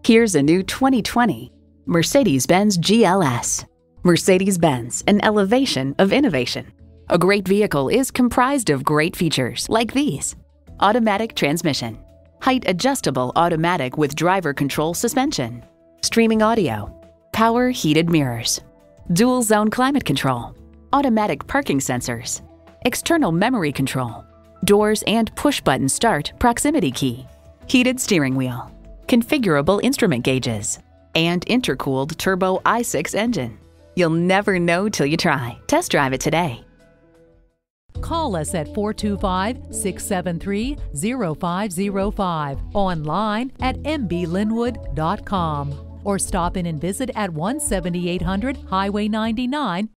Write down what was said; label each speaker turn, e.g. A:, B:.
A: Here's a new 2020 Mercedes-Benz GLS. Mercedes-Benz, an elevation of innovation. A great vehicle is comprised of great features like these: automatic transmission, height adjustable automatic with driver control suspension, streaming audio, power heated mirrors, dual zone climate control, automatic parking sensors, external memory control, doors and push button start proximity key, heated steering wheel, configurable instrument gauges, and intercooled turbo i6 engine. You'll never know till you try. Test drive it today.
B: Call us at 425-673-0505, online at mblinwood.com, or stop in and visit at 17800 Highway 99